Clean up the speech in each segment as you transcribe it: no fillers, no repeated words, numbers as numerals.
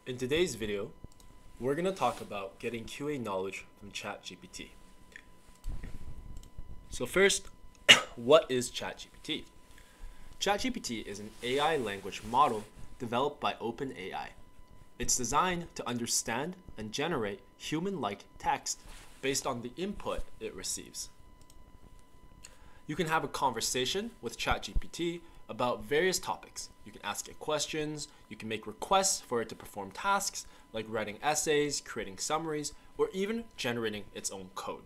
In today's video, we're going to talk about getting QA knowledge from ChatGPT. So first, what is ChatGPT? ChatGPT is an AI language model developed by OpenAI. It's designed to understand and generate human-like text based on the input it receives. You can have a conversation with ChatGPT about various topics. You can ask it questions, you can make requests for it to perform tasks like writing essays, creating summaries, or even generating its own code.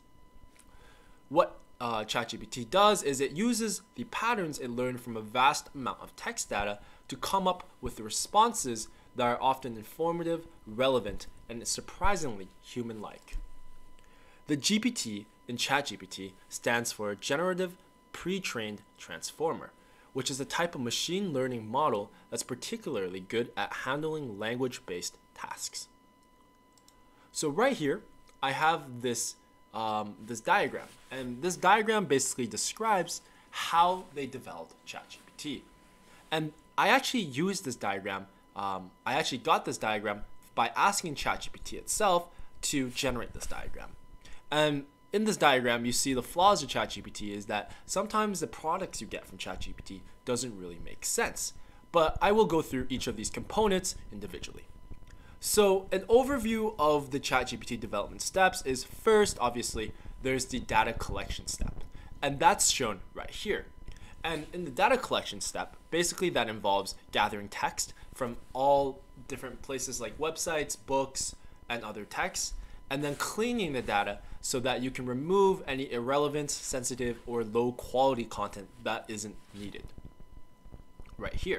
What ChatGPT does is it uses the patterns it learned from a vast amount of text data to come up with the responses that are often informative, relevant, and surprisingly human-like. The GPT in ChatGPT stands for Generative Pre-trained Transformer, which is a type of machine learning model that's particularly good at handling language-based tasks. So right here, I have this diagram, and this diagram basically describes how they developed ChatGPT. And I actually used this diagram, I actually got this diagram by asking ChatGPT itself to generate this diagram. And in this diagram, you see the flaws of ChatGPT is that sometimes the products you get from ChatGPT doesn't really make sense. But I will go through each of these components individually. So an overview of the ChatGPT development steps is first, obviously, there's the data collection step. And that's shown right here. And in the data collection step, basically that involves gathering text from all different places like websites, books, and other texts, and then cleaning the data so that you can remove any irrelevant, sensitive, or low quality content that isn't needed. Right here.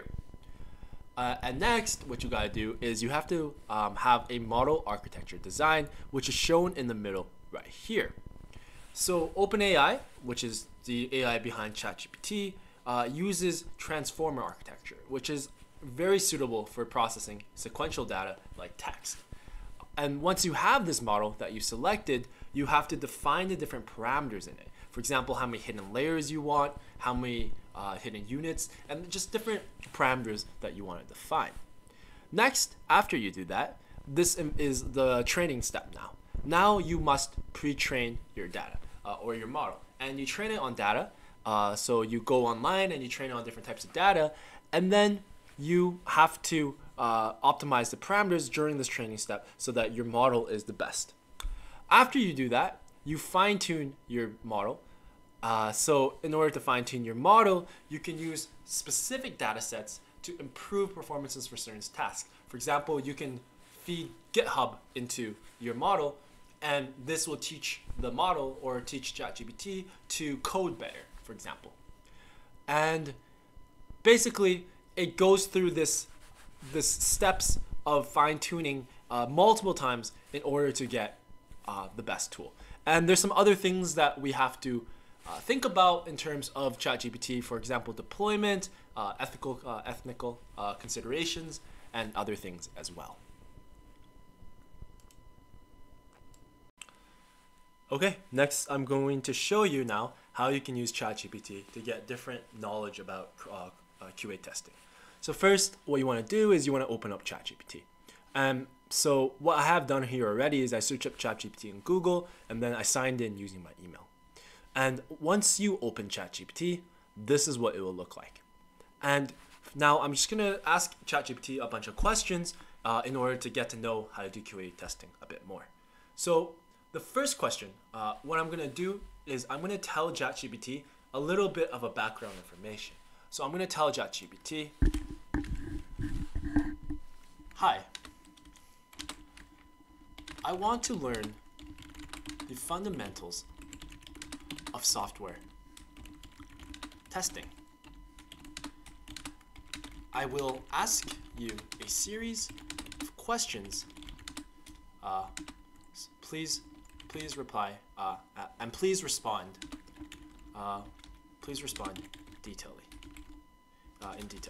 And next, what you gotta do is you have to have a model architecture design, which is shown in the middle right here. So OpenAI, which is the AI behind ChatGPT, uses transformer architecture, which is very suitable for processing sequential data like text. And once you have this model that you selected, you have to define the different parameters in it. For example, how many hidden layers you want, how many hidden units, and just different parameters that you want to define. Next, after you do that, this is the training step now. Now you must pre-train your data or your model. And you train it on data. So you go online and you train it on different types of data. And then you have to optimize the parameters during this training step so that your model is the best. After you do that, you fine-tune your model. So in order to fine-tune your model, you can use specific data sets to improve performances for certain tasks. For example, you can feed GitHub into your model, and this will teach the model or teach ChatGPT to code better, for example. And basically, it goes through this steps of fine-tuning multiple times in order to get the best tool. And there's some other things that we have to think about in terms of ChatGPT, for example, deployment, ethical considerations, and other things as well. Okay, next I'm going to show you now how you can use ChatGPT to get different knowledge about QA testing. So first, what you want to do is you want to open up ChatGPT. So what I have done here already is I searched up ChatGPT in Google, and then I signed in using my email. And once you open ChatGPT, this is what it will look like. And now I'm just going to ask ChatGPT a bunch of questions in order to get to know how to do QA testing a bit more. So the first question, what I'm going to do is I'm going to tell ChatGPT a little bit of a background information. So I'm going to tell ChatGPT, hi, I want to learn the fundamentals of software testing. I will ask you a series of questions. Please reply and please respond. Please respond in detail.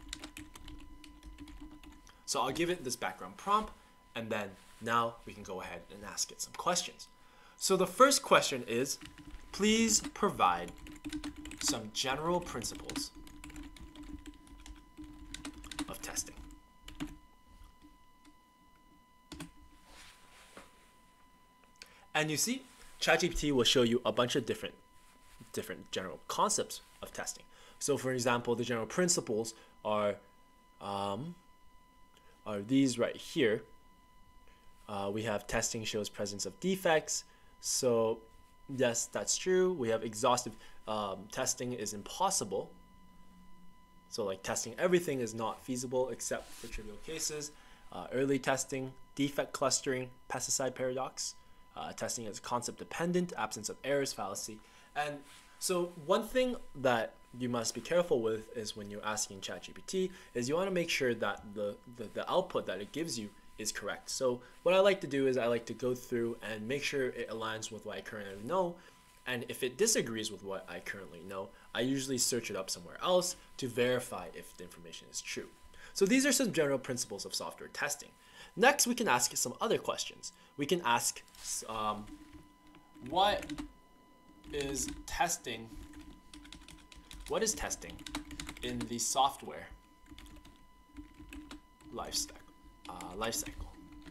So I'll give it this background prompt, and then now we can go ahead and ask it some questions. So the first question is, please provide some general principles of testing. And you see, ChatGPT will show you a bunch of different general concepts of testing. So for example, the general principles are these right here. We have testing shows presence of defects. So yes, that's true. We have exhaustive testing is impossible. So like testing everything is not feasible except for trivial cases. Early testing, defect clustering, pesticide paradox. Testing is concept dependent, absence of errors, fallacy. And so one thing that you must be careful with is when you're asking ChatGPT is you want to make sure that the output that it gives you is correct. So what I like to do is I like to go through and make sure it aligns with what I currently know. And if it disagrees with what I currently know, I usually search it up somewhere else to verify if the information is true. So these are some general principles of software testing. Next, we can ask some other questions. We can ask, what is testing in the software life cycle?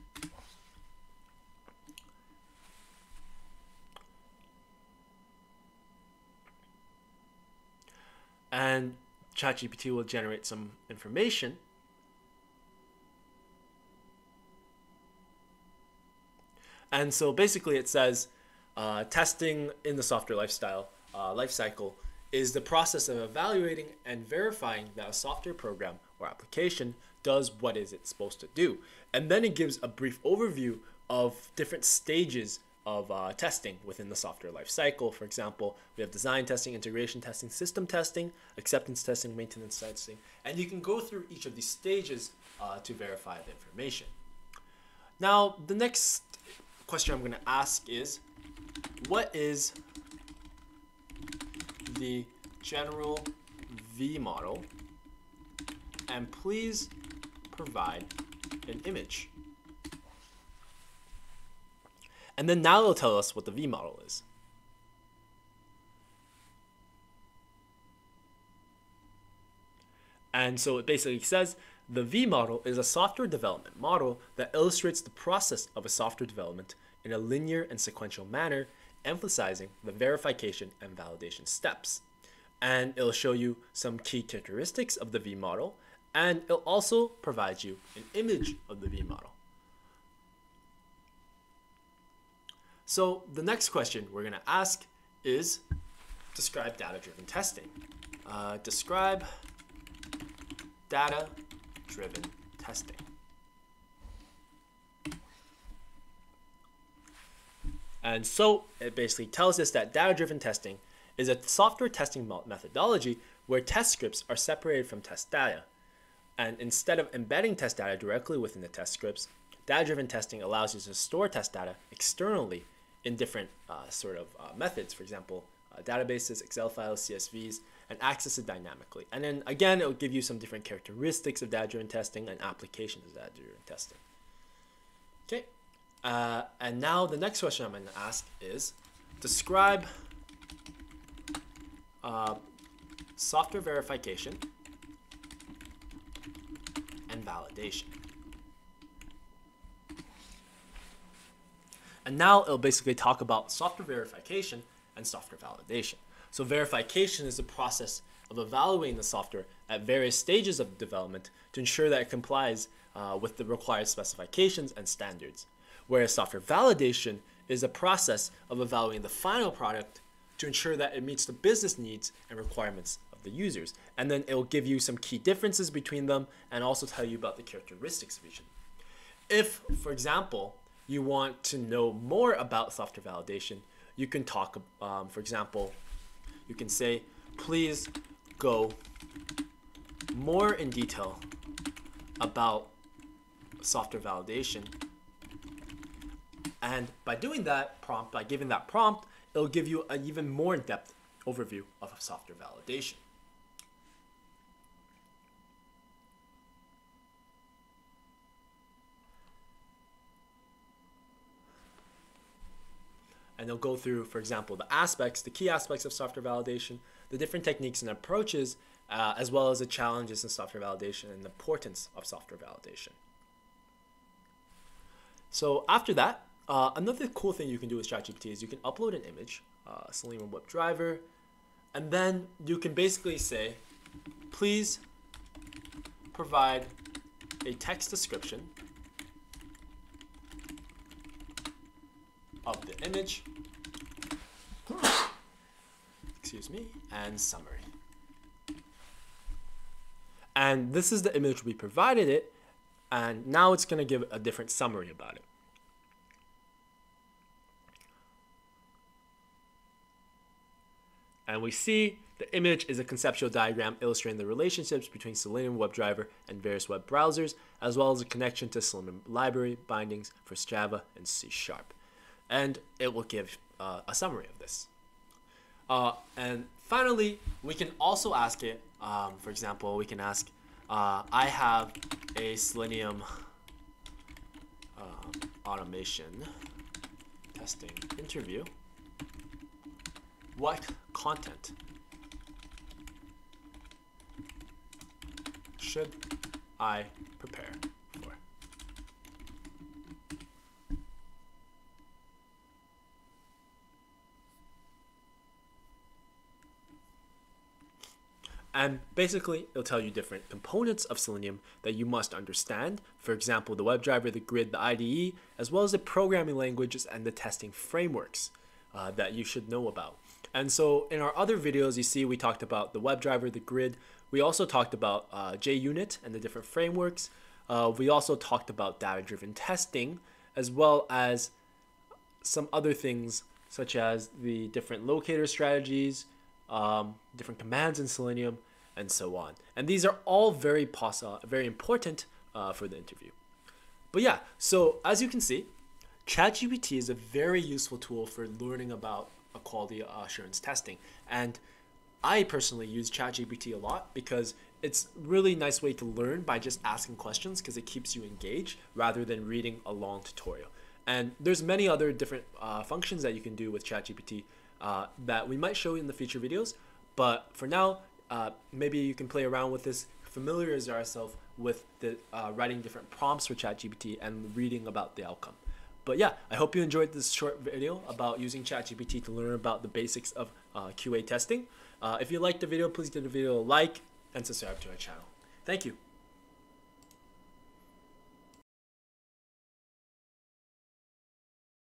And ChatGPT will generate some information. And so basically it says testing in the software life cycle is the process of evaluating and verifying that a software program or application does what is it supposed to do. And then it gives a brief overview of different stages of testing within the software life cycle. For example, we have design testing, integration testing, system testing, acceptance testing, maintenance testing, and you can go through each of these stages to verify the information. Now, the next question I'm going to ask is, what is the general V model? And please provide an image. And then now it'll tell us what the V model is. And so it basically says the V model is a software development model that illustrates the process of a software development in a linear and sequential manner, emphasizing the verification and validation steps. And it'll show you some key characteristics of the V model, and it'll also provide you an image of the V model. So the next question we're going to ask is, describe data-driven testing. Describe data-driven testing. And so it basically tells us that data-driven testing is a software testing methodology where test scripts are separated from test data. And instead of embedding test data directly within the test scripts, data-driven testing allows you to store test data externally in different methods, for example, databases, Excel files, CSVs, and access it dynamically. And then again, it will give you some different characteristics of data-driven testing and applications of data-driven testing. Okay, and now the next question I'm going to ask is, describe software verification and validation. And now it'll basically talk about software verification and software validation. So verification is the process of evaluating the software at various stages of development to ensure that it complies with the required specifications and standards. Whereas software validation is a process of evaluating the final product to ensure that it meets the business needs and requirements of the users. And then it will give you some key differences between them and also tell you about the characteristics of each of them. If, for example, you want to know more about software validation, you can talk, for example, you can say, please go more in detail about software validation. And by doing that prompt, by giving that prompt, it'll give you an even more in-depth overview of software validation. And they'll go through, for example, the key aspects of software validation, the different techniques and approaches, as well as the challenges in software validation and the importance of software validation. So after that, Another cool thing you can do with ChatGPT is you can upload an image, Selenium WebDriver, and then you can basically say, please provide a text description of the image, excuse me, and summary. And this is the image we provided it, and now it's going to give a different summary about it. And we see the image is a conceptual diagram illustrating the relationships between Selenium WebDriver and various web browsers, as well as a connection to Selenium library bindings for Java and C#. And it will give a summary of this. And finally, we can also ask it, for example, we can ask, I have a Selenium automation testing interview. What content should I prepare for? And basically, it'll tell you different components of Selenium that you must understand. For example, the WebDriver, the grid, the IDE, as well as the programming languages and the testing frameworks that you should know about. And so in our other videos, you see we talked about the WebDriver, the grid. We also talked about JUnit and the different frameworks. We also talked about data-driven testing, as well as some other things such as the different locator strategies, different commands in Selenium, and so on. And these are all very important for the interview. But yeah, so as you can see, ChatGPT is a very useful tool for learning about quality assurance testing. And I personally use ChatGPT a lot because it's really nice way to learn by just asking questions, because it keeps you engaged rather than reading a long tutorial. And there's many other different functions that you can do with ChatGPT that we might show in the future videos. But for now, maybe you can play around with this, familiarize yourself with the writing different prompts for ChatGPT and reading about the outcome. But yeah, I hope you enjoyed this short video about using ChatGPT to learn about the basics of QA testing. If you liked the video, please give the video a like and subscribe to our channel. Thank you.